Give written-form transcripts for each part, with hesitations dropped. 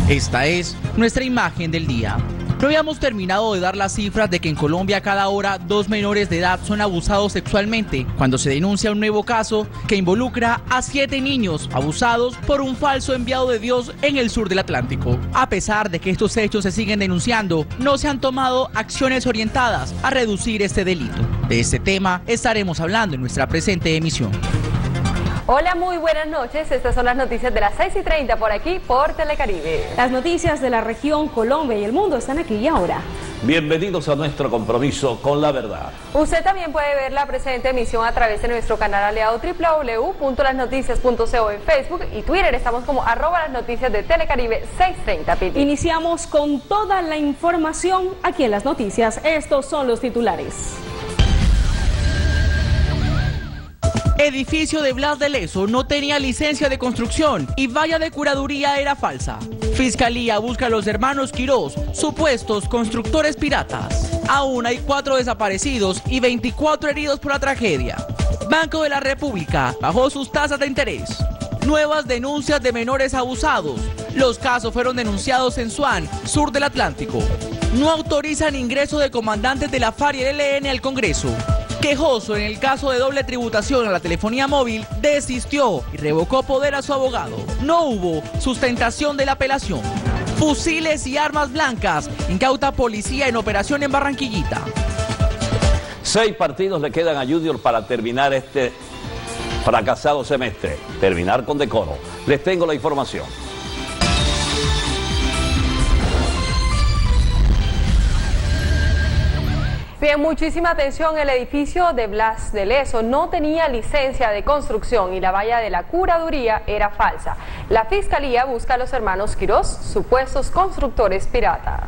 Esta es nuestra imagen del día. No habíamos terminado de dar las cifras de que en Colombia cada hora 2 menores de edad son abusados sexualmente, cuando se denuncia un nuevo caso que involucra a 7 niños abusados por un falso enviado de Dios en el sur del Atlántico. A pesar de que estos hechos se siguen denunciando, no se han tomado acciones orientadas a reducir este delito. De este tema estaremos hablando en nuestra presente emisión. Hola, muy buenas noches. Estas son las noticias de las 6:30 por aquí, por Telecaribe. Las noticias de la región, Colombia y el mundo están aquí y ahora. Bienvenidos a nuestro compromiso con la verdad. Usted también puede ver la presente emisión a través de nuestro canal aliado www.lasnoticias.co en Facebook y Twitter. Estamos como @lasnoticias de Telecaribe 6:30. Piti. Iniciamos con toda la información aquí en las noticias. Estos son los titulares. Edificio de Blas de Lezo no tenía licencia de construcción y valla de curaduría era falsa. Fiscalía busca a los hermanos Quirós, supuestos constructores piratas. Aún hay 4 desaparecidos y 24 heridos por la tragedia. Banco de la República bajó sus tasas de interés. Nuevas denuncias de menores abusados. Los casos fueron denunciados en Suán, sur del Atlántico. No autorizan ingreso de comandantes de la FARC y el ELN al Congreso. Quejoso en el caso de doble tributación a la telefonía móvil, desistió y revocó poder a su abogado. No hubo sustentación de la apelación. Fusiles y armas blancas incauta policía en operación en Barranquillita. 6 partidos le quedan a Junior para terminar este fracasado semestre. Terminar con decoro. Les tengo la información. Bien, muchísima atención. El edificio de Blas de Lezo no tenía licencia de construcción y la valla de la curaduría era falsa. La Fiscalía busca a los hermanos Quirós, supuestos constructores piratas.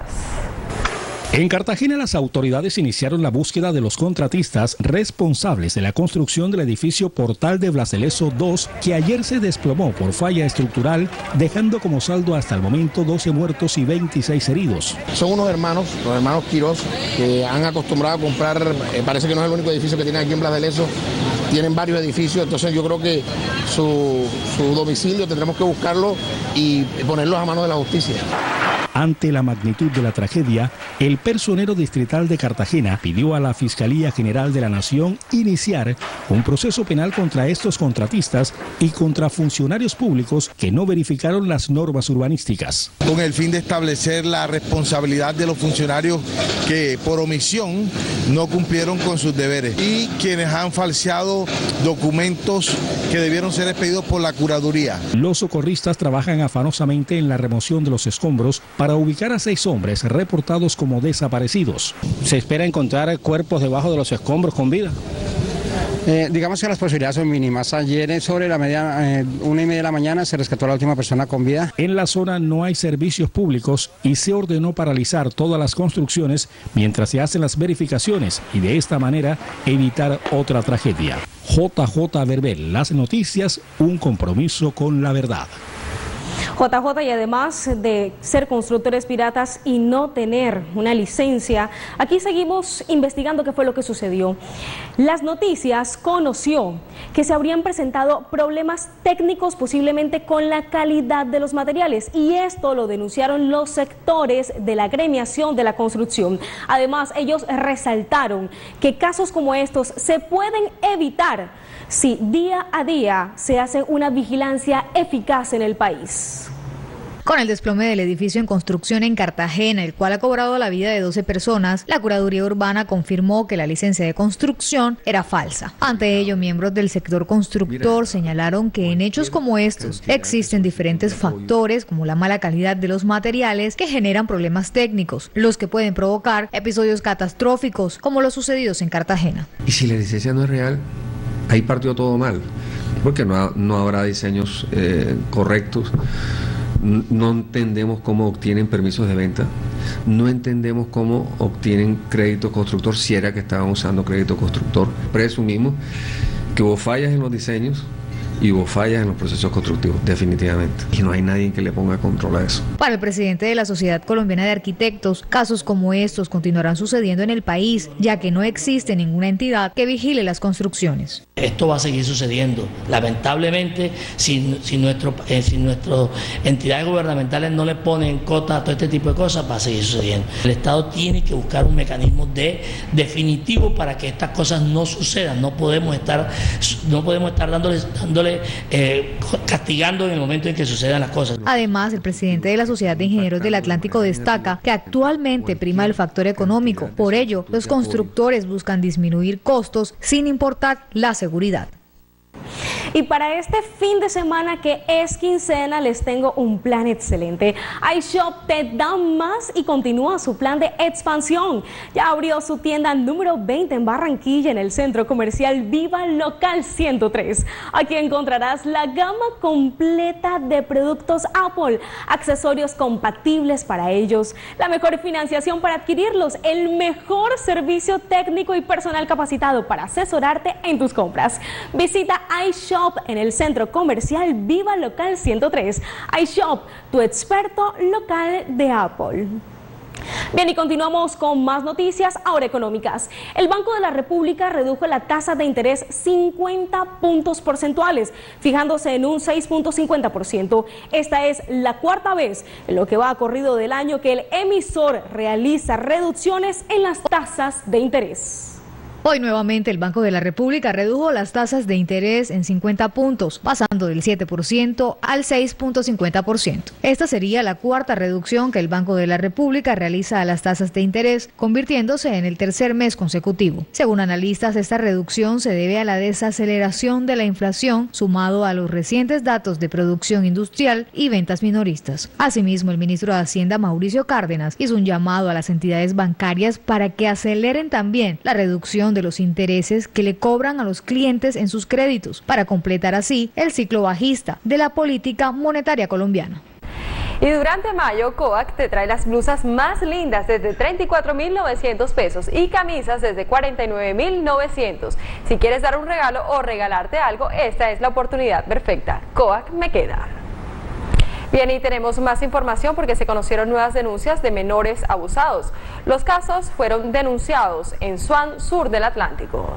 En Cartagena, las autoridades iniciaron la búsqueda de los contratistas responsables de la construcción del edificio Portal de Blas de Lezo 2, que ayer se desplomó por falla estructural, dejando como saldo hasta el momento 12 muertos y 26 heridos. Son unos hermanos, los hermanos Quirós, que han acostumbrado a comprar, parece que no es el único edificio que tienen aquí en Blas de Lezo, tienen varios edificios, entonces yo creo que su domicilio tendremos que buscarlo y ponerlos a manos de la justicia. Ante la magnitud de la tragedia, el personero distrital de Cartagena pidió a la Fiscalía General de la Nación iniciar un proceso penal contra estos contratistas y contra funcionarios públicos que no verificaron las normas urbanísticas. Con el fin de establecer la responsabilidad de los funcionarios que por omisión no cumplieron con sus deberes y quienes han falseado documentos que debieron ser expedidos por la curaduría. Los socorristas trabajan afanosamente en la remoción de los escombros para ubicar a 6 hombres reportados como desaparecidos. ¿Se espera encontrar cuerpos debajo de los escombros con vida? Digamos que las posibilidades son mínimas. Ayer sobre la 1:30 de la mañana se rescató a la última persona con vida. En la zona no hay servicios públicos y se ordenó paralizar todas las construcciones mientras se hacen las verificaciones y de esta manera evitar otra tragedia. JJ Verbel, las noticias, un compromiso con la verdad. JJ, y además de ser constructores piratas y no tener una licencia, aquí seguimos investigando qué fue lo que sucedió. Las noticias conoció que se habrían presentado problemas técnicos posiblemente con la calidad de los materiales y esto lo denunciaron los sectores de la gremiación de la construcción. Además, ellos resaltaron que casos como estos se pueden evitar si día a día se hace una vigilancia eficaz en el país. Con el desplome del edificio en construcción en Cartagena, el cual ha cobrado la vida de 12 personas, la Curaduría Urbana confirmó que la licencia de construcción era falsa. Ante ello, miembros del sector constructor señalaron que en hechos como estos existen diferentes factores como la mala calidad de los materiales que generan problemas técnicos, los que pueden provocar episodios catastróficos como los sucedidos en Cartagena. Y si la licencia no es real, ahí partió todo mal, porque no habrá diseños correctos. No entendemos cómo obtienen permisos de venta, no entendemos cómo obtienen crédito constructor, si era que estaban usando crédito constructor. Presumimos que hubo fallas en los diseños y hubo fallas en los procesos constructivos, definitivamente. Y no hay nadie que le ponga control a eso. Para el presidente de la Sociedad Colombiana de Arquitectos, casos como estos continuarán sucediendo en el país, ya que no existe ninguna entidad que vigile las construcciones. Esto va a seguir sucediendo. Lamentablemente, si nuestras entidades gubernamentales no le ponen cota a todo este tipo de cosas, va a seguir sucediendo. El Estado tiene que buscar un mecanismo definitivo para que estas cosas no sucedan. No podemos estar castigando en el momento en que sucedan las cosas. Además, el presidente de la Sociedad de Ingenieros del Atlántico destaca que actualmente prima el factor económico. Por ello, los constructores buscan disminuir costos sin importar la seguridad. Y para este fin de semana que es quincena les tengo un plan excelente. iShop te da más y continúa su plan de expansión. Ya abrió su tienda número 20 en Barranquilla, en el centro comercial Viva Local 103. Aquí encontrarás la gama completa de productos Apple, accesorios compatibles para ellos, la mejor financiación para adquirirlos, el mejor servicio técnico y personal capacitado para asesorarte en tus compras. Visita iShop en el centro comercial Viva Local 103. iShop, tu experto local de Apple. Bien, y continuamos con más noticias ahora económicas. El Banco de la República redujo la tasa de interés 50 puntos porcentuales, fijándose en un 6.50%. Esta es la cuarta vez en lo que va corrido del año que el emisor realiza reducciones en las tasas de interés. Hoy nuevamente el Banco de la República redujo las tasas de interés en 50 puntos, pasando del 7% al 6.50%. Esta sería la cuarta reducción que el Banco de la República realiza a las tasas de interés, convirtiéndose en el tercer mes consecutivo. Según analistas, esta reducción se debe a la desaceleración de la inflación, sumado a los recientes datos de producción industrial y ventas minoristas. Asimismo, el ministro de Hacienda, Mauricio Cárdenas, hizo un llamado a las entidades bancarias para que aceleren también la reducción de los intereses que le cobran a los clientes en sus créditos, para completar así el ciclo bajista de la política monetaria colombiana. Y durante mayo, Coac te trae las blusas más lindas desde 34.900 pesos y camisas desde 49.900. Si quieres dar un regalo o regalarte algo, esta es la oportunidad perfecta. Coac me queda. Bien, y tenemos más información porque se conocieron nuevas denuncias de menores abusados. Los casos fueron denunciados en Swan, sur del Atlántico.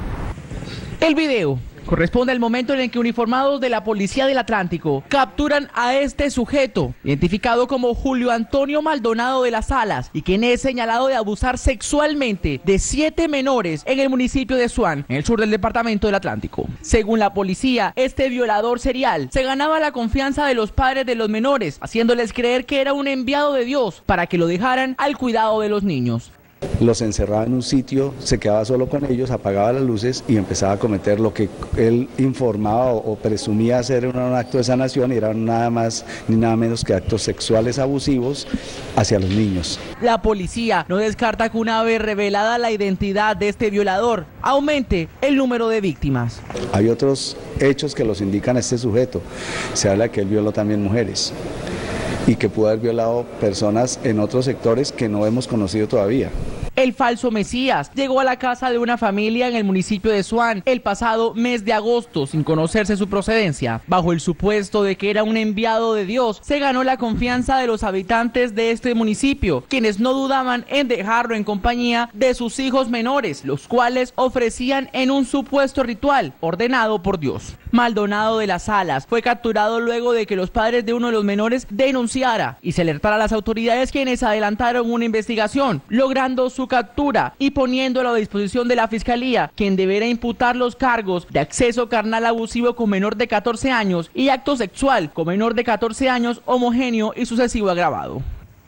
El video corresponde al momento en el que uniformados de la Policía del Atlántico capturan a este sujeto, identificado como Julio Antonio Maldonado de las Alas, y quien es señalado de abusar sexualmente de 7 menores en el municipio de Swan, en el sur del departamento del Atlántico. Según la policía, este violador serial se ganaba la confianza de los padres de los menores, haciéndoles creer que era un enviado de Dios para que lo dejaran al cuidado de los niños. Los encerraba en un sitio, se quedaba solo con ellos, apagaba las luces y empezaba a cometer lo que él informaba o presumía ser un acto de sanación, y eran nada más ni nada menos que actos sexuales abusivos hacia los niños. La policía no descarta que una vez revelada la identidad de este violador, aumente el número de víctimas. Hay otros hechos que los indican a este sujeto. Se habla de que él violó también mujeres y que pudo haber violado personas en otros sectores que no hemos conocido todavía. El falso Mesías llegó a la casa de una familia en el municipio de Swan el pasado mes de agosto sin conocerse su procedencia. Bajo el supuesto de que era un enviado de Dios, se ganó la confianza de los habitantes de este municipio, quienes no dudaban en dejarlo en compañía de sus hijos menores, los cuales ofrecían en un supuesto ritual ordenado por Dios. Maldonado de las Alas fue capturado luego de que los padres de uno de los menores denunciara y se alertara a las autoridades, quienes adelantaron una investigación, logrando su captura y poniéndolo a disposición de la Fiscalía, quien deberá imputar los cargos de acceso carnal abusivo con menor de 14 años y acto sexual con menor de 14 años homogéneo y sucesivo agravado.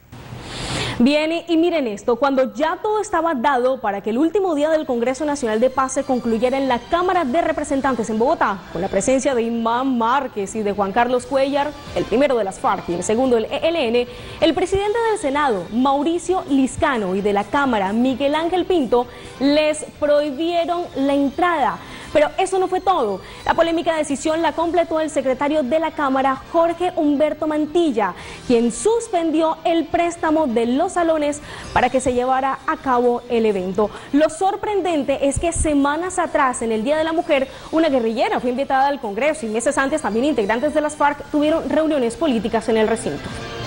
Bien, y miren esto, cuando ya todo estaba dado para que el último día del Congreso Nacional de Paz se concluyera en la Cámara de Representantes en Bogotá, con la presencia de Iván Márquez y de Juan Carlos Cuellar, el primero de las FARC y el segundo del ELN, el presidente del Senado, Mauricio Liscano, y de la Cámara, Miguel Ángel Pinto, les prohibieron la entrada. Pero eso no fue todo. La polémica decisión la completó el secretario de la Cámara, Jorge Humberto Mantilla, quien suspendió el préstamo de los salones para que se llevara a cabo el evento. Lo sorprendente es que semanas atrás, en el Día de la Mujer, una guerrillera fue invitada al Congreso y meses antes también integrantes de las FARC tuvieron reuniones políticas en el recinto.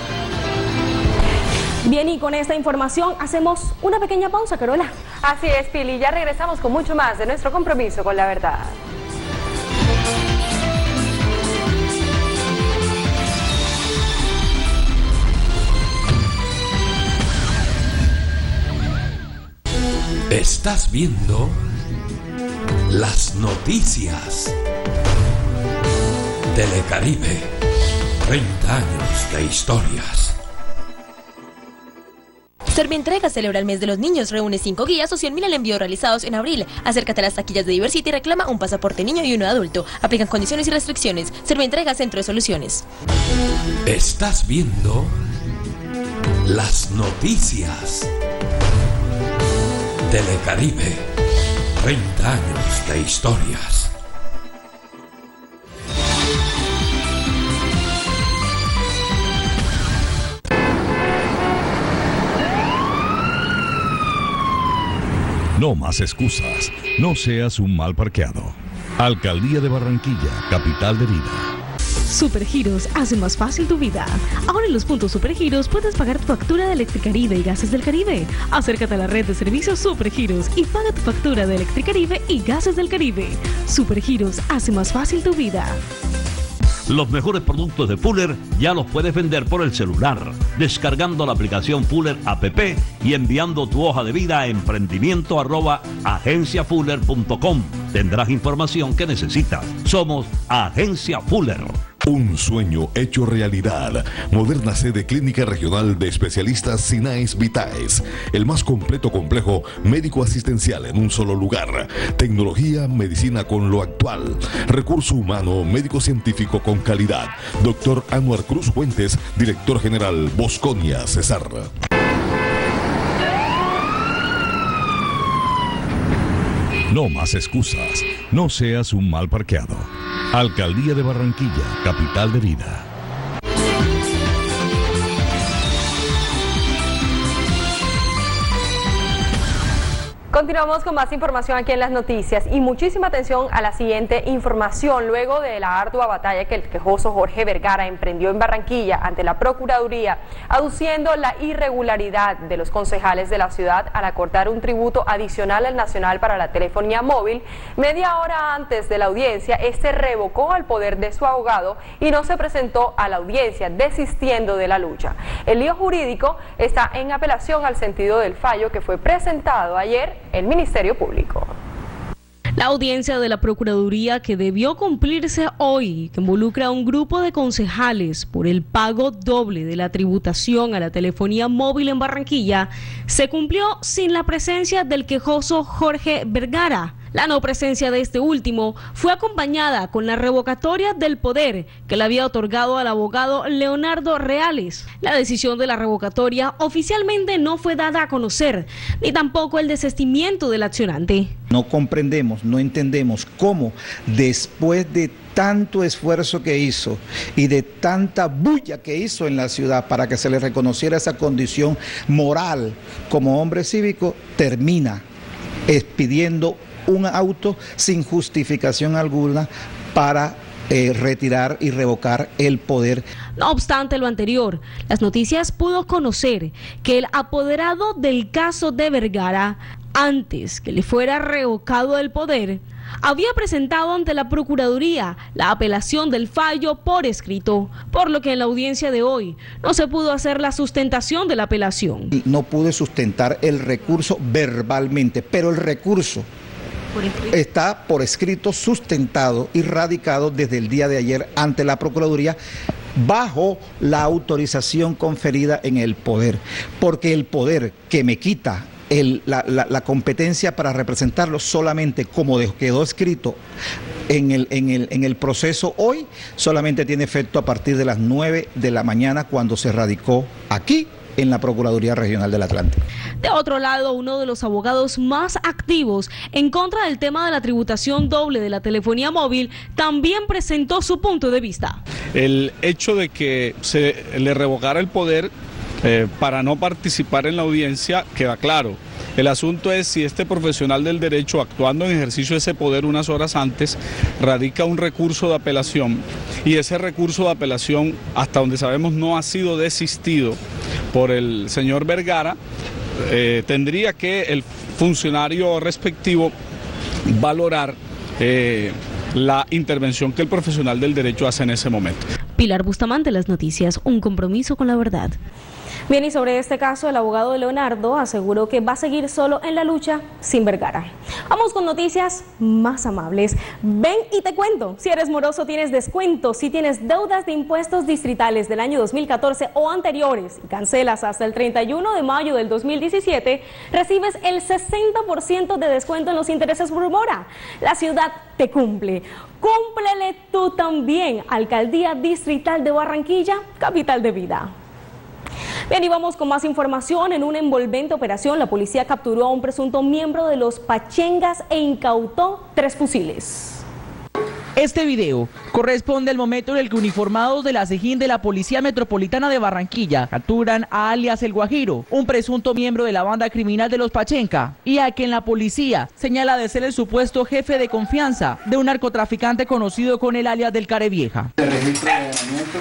Bien, y con esta información hacemos una pequeña pausa, Carola. Así es, Pili, ya regresamos con mucho más de nuestro compromiso con la verdad. Estás viendo las noticias. Telecaribe, 30 años de historias. Servientrega celebra el mes de los niños, reúne 5 guías o 100.000 al envío realizados en abril. Acércate a las taquillas de Diversity y reclama un pasaporte niño y uno adulto. Aplican condiciones y restricciones. Servientrega, Centro de Soluciones. Estás viendo las noticias. Telecaribe, 30 años de historias. No más excusas, no seas un mal parqueado. Alcaldía de Barranquilla, capital de vida. Supergiros hace más fácil tu vida. Ahora en los puntos Supergiros puedes pagar tu factura de Electricaribe y Gases del Caribe. Acércate a la red de servicios Supergiros y paga tu factura de Electricaribe y Gases del Caribe. Supergiros hace más fácil tu vida. Los mejores productos de Fuller ya los puedes vender por el celular, descargando la aplicación Fuller app y enviando tu hoja de vida a emprendimiento@agenciafuller.com. Tendrás información que necesitas. Somos Agencia Fuller. Un sueño hecho realidad. Moderna sede clínica regional de especialistas Sinaes Vitaes. El más completo complejo médico asistencial en un solo lugar. Tecnología, medicina con lo actual. Recurso humano, médico científico con calidad. Dr. Anuar Cruz Fuentes, director general, Bosconia, Cesar. No más excusas, no seas un mal parqueado. Alcaldía de Barranquilla, capital de vida. Continuamos con más información aquí en las noticias y muchísima atención a la siguiente información. Luego de la ardua batalla que el quejoso Jorge Vergara emprendió en Barranquilla ante la Procuraduría, aduciendo la irregularidad de los concejales de la ciudad al acordar un tributo adicional al nacional para la telefonía móvil, media hora antes de la audiencia, este revocó al poder de su abogado y no se presentó a la audiencia, desistiendo de la lucha. El lío jurídico está en apelación al sentido del fallo que fue presentado ayer el Ministerio Público. La audiencia de la Procuraduría, que debió cumplirse hoy, que involucra a un grupo de concejales por el pago doble de la tributación a la telefonía móvil en Barranquilla, se cumplió sin la presencia del quejoso Jorge Vergara. La no presencia de este último fue acompañada con la revocatoria del poder que le había otorgado al abogado Leonardo Reales. La decisión de la revocatoria oficialmente no fue dada a conocer, ni tampoco el desistimiento del accionante. No comprendemos, no entendemos cómo después de tanto esfuerzo que hizo y de tanta bulla que hizo en la ciudad para que se le reconociera esa condición moral como hombre cívico, termina expidiendo un auto sin justificación alguna para retirar y revocar el poder. No obstante lo anterior, Las Noticias pudo conocer que el apoderado del caso de Vergara, antes que le fuera revocado el poder, había presentado ante la Procuraduría la apelación del fallo por escrito, por lo que en la audiencia de hoy no se pudo hacer la sustentación de la apelación. No pude sustentar el recurso verbalmente, pero el recurso está por escrito sustentado y radicado desde el día de ayer ante la Procuraduría bajo la autorización conferida en el poder, porque el poder que me quita la competencia para representarlo solamente como quedó escrito en el proceso hoy, solamente tiene efecto a partir de las 9 de la mañana cuando se radicó aquí en la Procuraduría Regional del Atlántico. De otro lado, uno de los abogados más activos en contra del tema de la tributación doble de la telefonía móvil también presentó su punto de vista. El hecho de que se le revocara el poder para no participar en la audiencia queda claro. El asunto es si este profesional del derecho, actuando en ejercicio de ese poder unas horas antes, radica un recurso de apelación, y ese recurso de apelación, hasta donde sabemos, no ha sido desistido por el señor Vergara. Tendría que el funcionario respectivo valorar la intervención que el profesional del derecho hace en ese momento. Pilar Bustamante, Las Noticias, un compromiso con la verdad. Bien, y sobre este caso, el abogado de Leonardo aseguró que va a seguir solo en la lucha sin Vergara. Vamos con noticias más amables. Ven y te cuento. Si eres moroso, tienes descuento. Si tienes deudas de impuestos distritales del año 2014 o anteriores y cancelas hasta el 31 de mayo del 2017, recibes el 60% de descuento en los intereses por mora. La ciudad te cumple. Cúmplele tú también. Alcaldía Distrital de Barranquilla, capital de vida. Bien, y vamos con más información. En una envolvente operación, la policía capturó a un presunto miembro de los Pachengas e incautó 3 fusiles. Este video corresponde al momento en el que uniformados de la SEGIN de la Policía Metropolitana de Barranquilla capturan a alias El Guajiro, un presunto miembro de la banda criminal de los Pachenga, y a quien la policía señala de ser el supuesto jefe de confianza de un narcotraficante conocido con el alias del Carevieja. El registro de allanamiento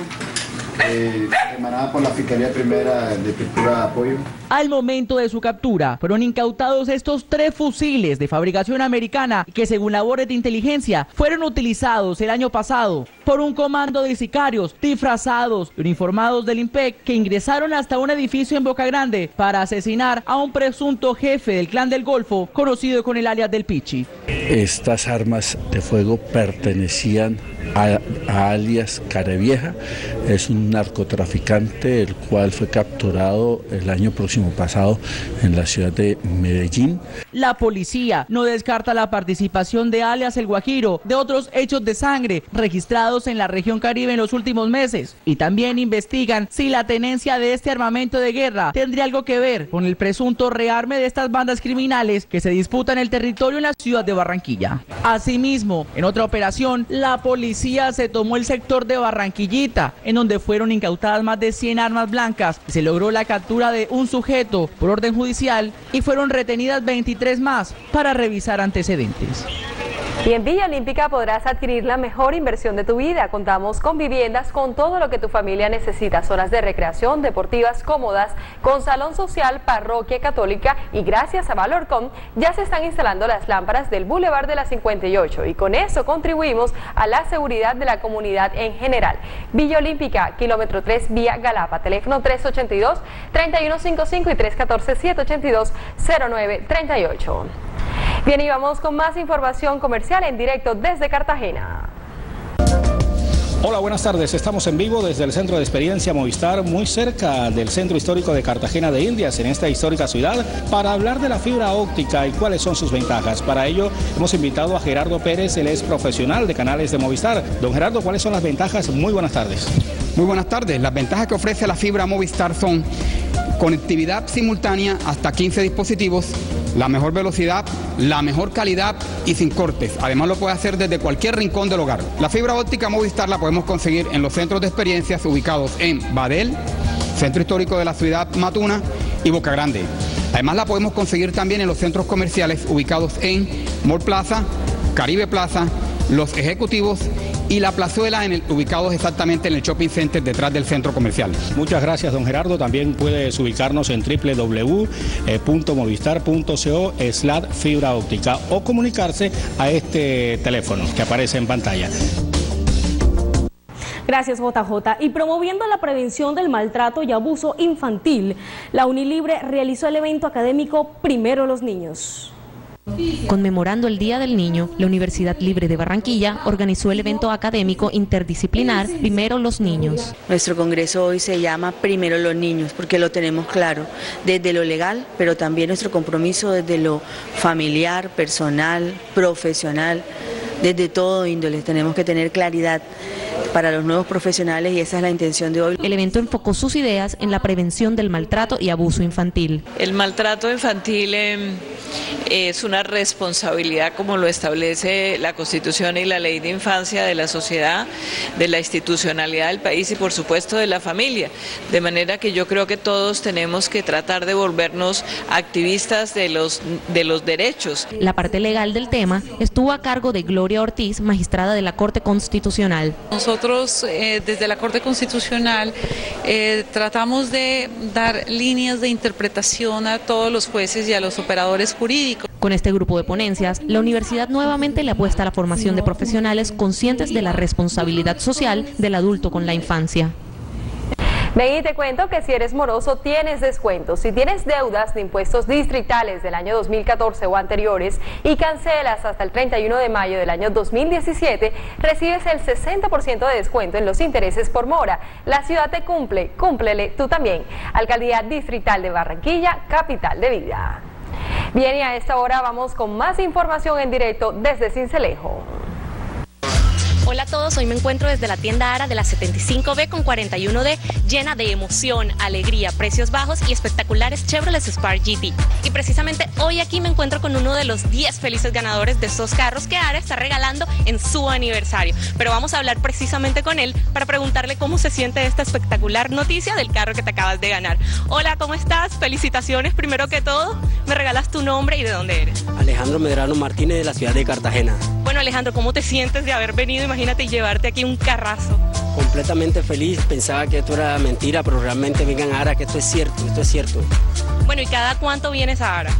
emanada por la Fiscalía Primera de Estructura de Apoyo. Al momento de su captura, fueron incautados estos 3 fusiles de fabricación americana que, según labores de inteligencia, fueron utilizados el año pasado por un comando de sicarios disfrazados y uniformados del IMPEC que ingresaron hasta un edificio en Boca Grande para asesinar a un presunto jefe del Clan del Golfo, conocido con el alias del Pichi. Estas armas de fuego pertenecían a alias Carevieja, es un narcotraficante el cual fue capturado el año próximo pasado en la ciudad de Medellín. La policía no descarta la participación de alias El Guajiro de otros hechos de sangre registrados en la región Caribe en los últimos meses, y también investigan si la tenencia de este armamento de guerra tendría algo que ver con el presunto rearme de estas bandas criminales que se disputan el territorio en la ciudad de Barranquilla. Asimismo, en otra operación, la policía se tomó el sector de Barranquillita, en donde fueron incautadas más de 100 armas blancas. Se logró la captura de un sujeto por orden judicial y fueron retenidas 23 más para revisar antecedentes. Y en Villa Olímpica podrás adquirir la mejor inversión de tu vida. Contamos con viviendas con todo lo que tu familia necesita, zonas de recreación, deportivas cómodas, con salón social, parroquia católica, y gracias a Valorcom ya se están instalando las lámparas del Boulevard de la 58 y con eso contribuimos a la seguridad de la comunidad en general. Villa Olímpica, kilómetro 3, vía Galapa, teléfono 382-3155 y 314-782-0938. Bien, y vamos con más información comercial en directo desde Cartagena. Hola, buenas tardes. Estamos en vivo desde el Centro de Experiencia Movistar, muy cerca del Centro Histórico de Cartagena de Indias, en esta histórica ciudad, para hablar de la fibra óptica y cuáles son sus ventajas. Para ello, hemos invitado a Gerardo Pérez, él es profesional de canales de Movistar. Don Gerardo, ¿cuáles son las ventajas? Muy buenas tardes. Muy buenas tardes. Las ventajas que ofrece la fibra Movistar son conectividad simultánea hasta 15 dispositivos, la mejor velocidad, la mejor calidad y sin cortes. Además lo puede hacer desde cualquier rincón del hogar. La fibra óptica Movistar la podemos conseguir en los centros de experiencias ubicados en Badel, Centro Histórico de la Ciudad Matuna y Boca Grande. Además la podemos conseguir también en los centros comerciales ubicados en Mall Plaza, Caribe Plaza, Los Ejecutivos y La Plazuela, ubicados exactamente en el shopping center detrás del centro comercial. Muchas gracias, don Gerardo. También puedes ubicarnos en www.movistar.co/fibra óptica o comunicarse a este teléfono que aparece en pantalla. Gracias, JJ. Y promoviendo la prevención del maltrato y abuso infantil, la Unilibre realizó el evento académico Primero los Niños. Conmemorando el Día del Niño, la Universidad Libre de Barranquilla organizó el evento académico interdisciplinar Primero los Niños. Nuestro congreso hoy se llama Primero los Niños porque lo tenemos claro, desde lo legal, pero también nuestro compromiso desde lo familiar, personal, profesional, desde todo índole. Tenemos que tener claridad para los nuevos profesionales y esa es la intención de hoy. El evento enfocó sus ideas en la prevención del maltrato y abuso infantil. El maltrato infantil es una responsabilidad, como lo establece la Constitución y la Ley de Infancia, de la sociedad, de la institucionalidad del país y por supuesto de la familia. De manera que yo creo que todos tenemos que tratar de volvernos activistas de los derechos. La parte legal del tema estuvo a cargo de Gloria Ortiz, magistrada de la Corte Constitucional. Nosotros desde la Corte Constitucional tratamos de dar líneas de interpretación a todos los jueces y a los operadores jurídicos. Con este grupo de ponencias, la universidad nuevamente le apuesta a la formación de profesionales conscientes de la responsabilidad social del adulto con la infancia. Ven y te cuento que si eres moroso tienes descuentos. Si tienes deudas de impuestos distritales del año 2014 o anteriores y cancelas hasta el 31 de mayo del año 2017, recibes el 60% de descuento en los intereses por mora. La ciudad te cumple, cúmplele tú también. Alcaldía Distrital de Barranquilla, capital de vida. Bien, y a esta hora vamos con más información en directo desde Sincelejo. Hola a todos, hoy me encuentro desde la tienda Ara de la 75B con 41D, llena de emoción, alegría, precios bajos y espectaculares Chevrolet Spark GT. Y precisamente hoy aquí me encuentro con uno de los 10 felices ganadores de estos carros que Ara está regalando en su aniversario. Pero vamos a hablar precisamente con él para preguntarle cómo se siente esta espectacular noticia del carro que te acabas de ganar. Hola, ¿cómo estás? Felicitaciones primero que todo. ¿Me regalas tu nombre y de dónde eres? Alejandro Medrano Martínez, de la ciudad de Cartagena. Bueno, Alejandro, ¿cómo te sientes de haber venido? Imagínate, y llevarte aquí un carrazo. Completamente feliz, pensaba que esto era mentira, pero realmente vengan a Ara, que esto es cierto, esto es cierto. Bueno, ¿y cada cuánto vienes a Ara?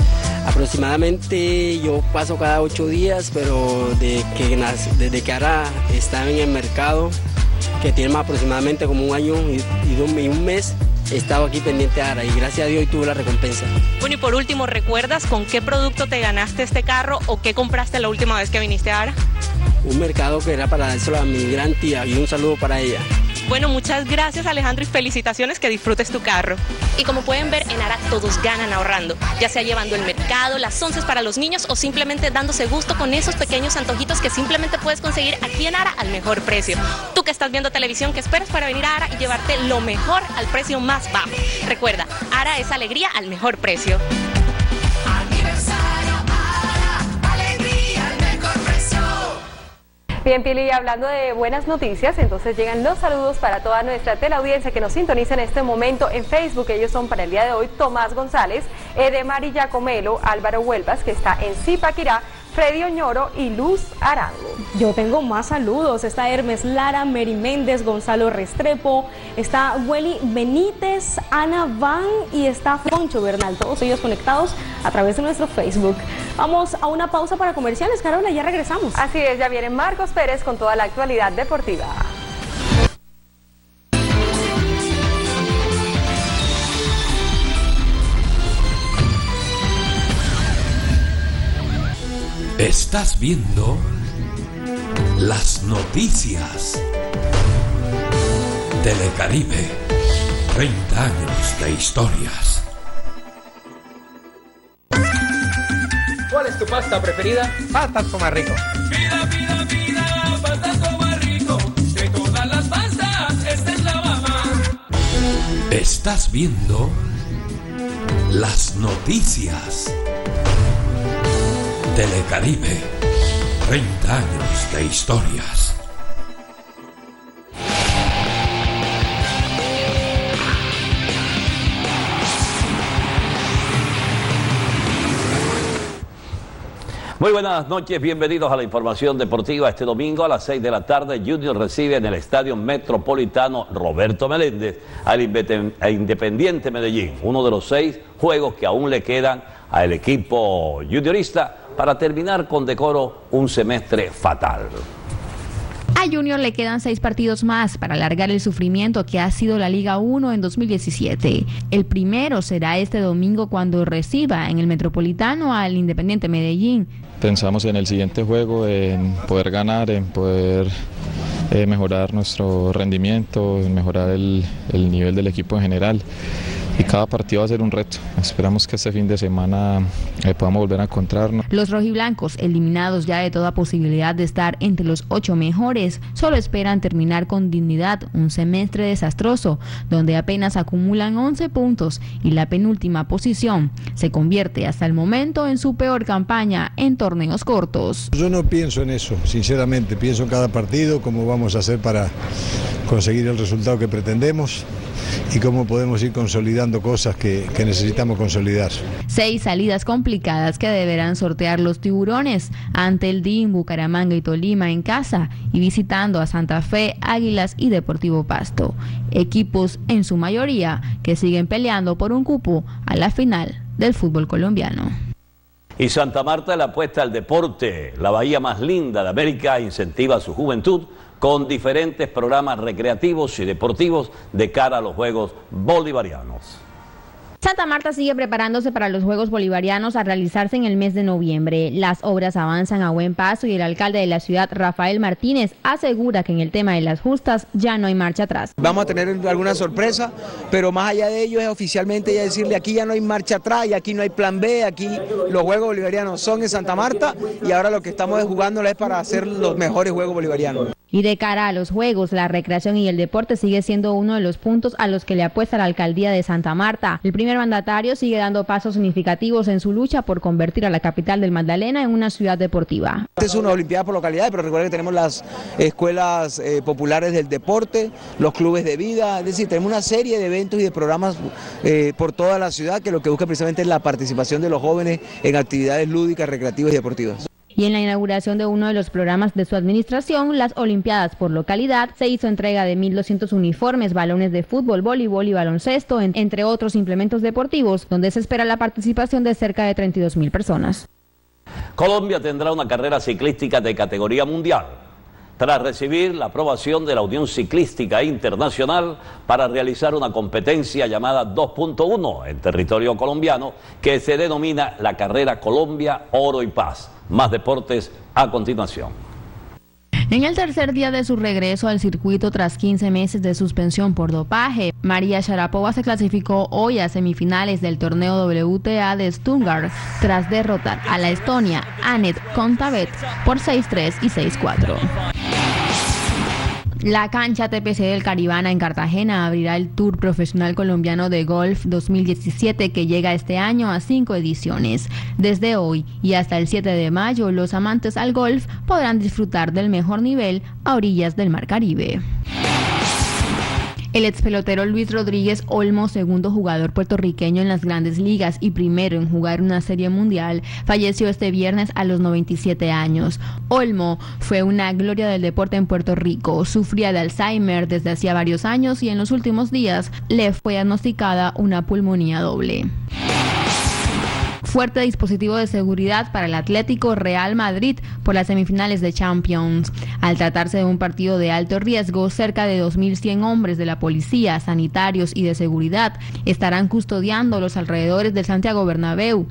Aproximadamente yo paso cada 8 días, pero desde que Ara está en el mercado, que tiene más aproximadamente como un año y un mes, he estado aquí pendiente a Ara y gracias a Dios hoy tuve la recompensa. Bueno, y por último, ¿recuerdas con qué producto te ganaste este carro o qué compraste la última vez que viniste a Ara? Un mercado que era para dárselo a mi gran tía y un saludo para ella. Bueno, muchas gracias, Alejandro, y felicitaciones, que disfrutes tu carro. Y como pueden ver, en Ara todos ganan ahorrando, ya sea llevando el mercado, las onces para los niños o simplemente dándose gusto con esos pequeños antojitos que simplemente puedes conseguir aquí en Ara al mejor precio. Tú que estás viendo televisión, ¿qué esperas para venir a Ara y llevarte lo mejor al precio más bajo? Recuerda, Ara es alegría al mejor precio. Bien, Pili, hablando de buenas noticias, entonces llegan los saludos para toda nuestra teleaudiencia que nos sintoniza en este momento en Facebook. Ellos son para el día de hoy Tomás González, Edemari Giacomelo, Álvaro Huelvas, que está en Zipaquirá, Freddy Oñoro y Luz Arango. Yo tengo más saludos. Está Hermes Lara, Mary Méndez, Gonzalo Restrepo, está Welly Benítez, Ana Van y está Foncho Bernal. Todos ellos conectados a través de nuestro Facebook. Vamos a una pausa para comerciales, Carola, ya regresamos. Así es, ya viene Marcos Pérez con toda la actualidad deportiva. Estás viendo las noticias. Telecaribe, 30 años de historias. ¿Cuál es tu pasta preferida? Pasta Tomarrico. Pida, pida, pida, pasta Tomarrico. De todas las pastas, esta es la mamá. Estás viendo las noticias. Telecaribe, 30 años de historias. Muy buenas noches, bienvenidos a la información deportiva. Este domingo a las 6 de la tarde, Junior recibe en el Estadio Metropolitano Roberto Meléndez al Independiente Medellín, uno de los 6 juegos que aún le quedan al equipo juniorista para terminar con decoro un semestre fatal. A Junior le quedan 6 partidos más para alargar el sufrimiento que ha sido la Liga 1 en 2017. El primero será este domingo cuando reciba en el Metropolitano al Independiente Medellín. Pensamos en el siguiente juego, en poder ganar, en poder mejorar nuestro rendimiento, en mejorar el nivel del equipo en general. cada partido va a ser un reto. Esperamos que este fin de semana podamos volver a encontrarnos. Los rojiblancos, eliminados ya de toda posibilidad de estar entre los 8 mejores, solo esperan terminar con dignidad un semestre desastroso, donde apenas acumulan 11 puntos y la penúltima posición se convierte hasta el momento en su peor campaña en torneos cortos. Yo no pienso en eso, sinceramente, pienso en cada partido, cómo vamos a hacer para conseguir el resultado que pretendemos y cómo podemos ir consolidando cosas que necesitamos consolidar. 6 salidas complicadas que deberán sortear los tiburones ante el DIM, Bucaramanga y Tolima en casa y visitando a Santa Fe, Águilas y Deportivo Pasto. Equipos en su mayoría que siguen peleando por un cupo a la final del fútbol colombiano. Y Santa Marta le apuesta al deporte. La bahía más linda de América incentiva a su juventud con diferentes programas recreativos y deportivos de cara a los Juegos Bolivarianos. Santa Marta sigue preparándose para los Juegos Bolivarianos a realizarse en el mes de noviembre. Las obras avanzan a buen paso y el alcalde de la ciudad, Rafael Martínez, asegura que en el tema de las justas ya no hay marcha atrás. Vamos a tener alguna sorpresa, pero más allá de ello es oficialmente ya decirle aquí ya no hay marcha atrás y aquí no hay plan B, aquí los Juegos Bolivarianos son en Santa Marta y ahora lo que estamos jugándola es para hacer los mejores Juegos Bolivarianos. Y de cara a los Juegos, la recreación y el deporte sigue siendo uno de los puntos a los que le apuesta la alcaldía de Santa Marta. El primer mandatario sigue dando pasos significativos en su lucha por convertir a la capital del Magdalena en una ciudad deportiva. Esta es una olimpiada por localidad, pero recuerden que tenemos las escuelas populares del deporte, los clubes de vida, es decir, tenemos una serie de eventos y de programas por toda la ciudad que lo que busca precisamente es la participación de los jóvenes en actividades lúdicas, recreativas y deportivas. Y en la inauguración de uno de los programas de su administración, las Olimpiadas por localidad, se hizo entrega de 1.200 uniformes, balones de fútbol, voleibol y baloncesto, entre otros implementos deportivos, donde se espera la participación de cerca de 32.000 personas. Colombia tendrá una carrera ciclística de categoría mundial, tras recibir la aprobación de la Unión Ciclística Internacional para realizar una competencia llamada 2.1 en territorio colombiano, que se denomina la Carrera Colombia Oro y Paz. Más deportes a continuación. En el tercer día de su regreso al circuito tras 15 meses de suspensión por dopaje, María Sharapova se clasificó hoy a semifinales del torneo WTA de Stuttgart tras derrotar a la estonia Anett Kontaveit por 6-3 y 6-4. La cancha TPC del Caribana en Cartagena abrirá el Tour Profesional Colombiano de Golf 2017 que llega este año a 5 ediciones. Desde hoy y hasta el 7 de mayo, los amantes al golf podrán disfrutar del mejor nivel a orillas del Mar Caribe. El expelotero Luis Rodríguez Olmo, segundo jugador puertorriqueño en las grandes ligas y primero en jugar una serie mundial, falleció este viernes a los 97 años. Olmo fue una gloria del deporte en Puerto Rico, sufría de Alzheimer desde hacía varios años y en los últimos días le fue diagnosticada una pulmonía doble. Fuerte dispositivo de seguridad para el Atlético Real Madrid por las semifinales de Champions. Al tratarse de un partido de alto riesgo, cerca de 2.100 hombres de la policía, sanitarios y de seguridad estarán custodiando los alrededores del Santiago Bernabéu.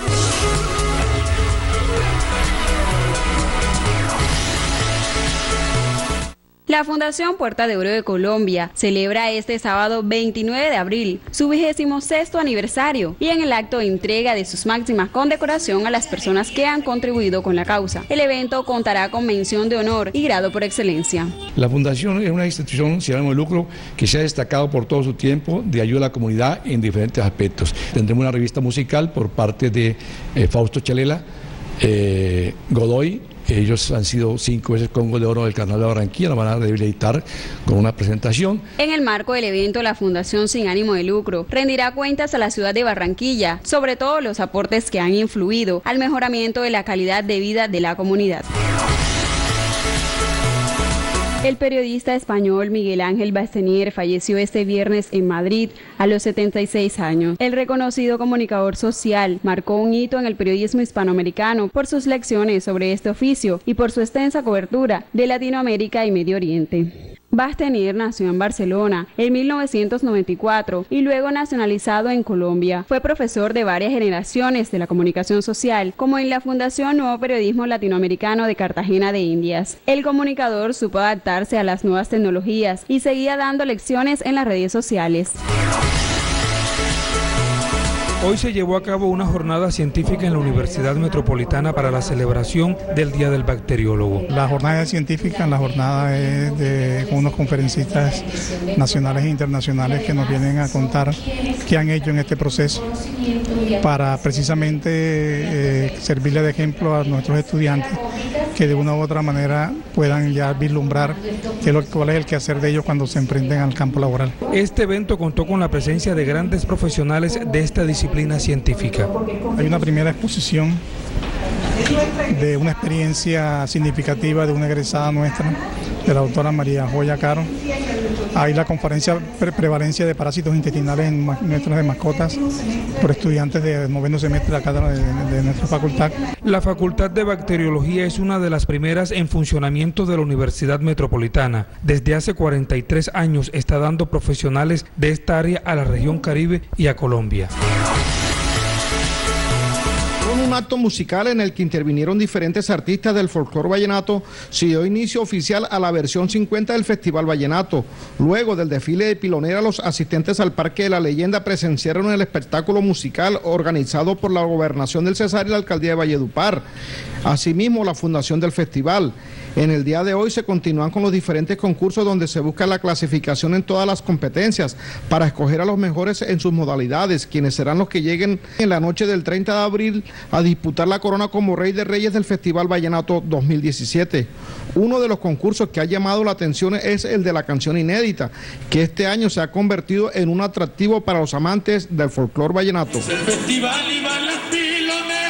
La Fundación Puerta de Oro de Colombia celebra este sábado 29 de abril su 26º aniversario y en el acto entrega de sus máximas condecoración a las personas que han contribuido con la causa. El evento contará con mención de honor y grado por excelencia. La Fundación es una institución sin ánimo de lucro que se ha destacado por todo su tiempo de ayuda a la comunidad en diferentes aspectos. Tendremos una revista musical por parte de Fausto Chalela, Godoy. Ellos han sido 5 veces Congo de Oro del Carnaval de Barranquilla, nos van a debilitar con una presentación. En el marco del evento, la Fundación Sin Ánimo de Lucro rendirá cuentas a la ciudad de Barranquilla, sobre todo los aportes que han influido al mejoramiento de la calidad de vida de la comunidad. El periodista español Miguel Ángel Bastenier falleció este viernes en Madrid a los 76 años. El reconocido comunicador social marcó un hito en el periodismo hispanoamericano por sus lecciones sobre este oficio y por su extensa cobertura de Latinoamérica y Medio Oriente. Bastenier nació en Barcelona en 1994 y luego nacionalizado en Colombia. Fue profesor de varias generaciones de la comunicación social, como en la Fundación Nuevo Periodismo Latinoamericano de Cartagena de Indias. El comunicador supo adaptarse a las nuevas tecnologías y seguía dando lecciones en las redes sociales. Hoy se llevó a cabo una jornada científica en la Universidad Metropolitana para la celebración del Día del Bacteriólogo. La jornada es científica, la jornada es de unos conferencistas nacionales e internacionales que nos vienen a contar qué han hecho en este proceso para precisamente servirle de ejemplo a nuestros estudiantes que de una u otra manera puedan ya vislumbrar cuál es el quehacer de ellos cuando se enfrenten al campo laboral. Este evento contó con la presencia de grandes profesionales de esta disciplina científica. Hay una primera exposición de una experiencia significativa de una egresada nuestra, de la doctora María Joya Caro. Hay la conferencia Prevalencia de Parásitos Intestinales en nuestras mascotas por estudiantes de noveno semestre acá de nuestra facultad. La Facultad de Bacteriología es una de las primeras en funcionamiento de la Universidad Metropolitana. Desde hace 43 años está dando profesionales de esta área a la región Caribe y a Colombia. Con un acto musical en el que intervinieron diferentes artistas del folclore vallenato, se dio inicio oficial a la versión 50 del Festival Vallenato. Luego del desfile de pilonera, los asistentes al Parque de la Leyenda presenciaron el espectáculo musical organizado por la Gobernación del Cesar y la Alcaldía de Valledupar. Asimismo, la fundación del festival. En el día de hoy se continúan con los diferentes concursos donde se busca la clasificación en todas las competencias para escoger a los mejores en sus modalidades, quienes serán los que lleguen en la noche del 30 de abril a disputar la corona como Rey de Reyes del Festival Vallenato 2017. Uno de los concursos que ha llamado la atención es el de la canción inédita, que este año se ha convertido en un atractivo para los amantes del folclore vallenato. El festival y van las piloneras.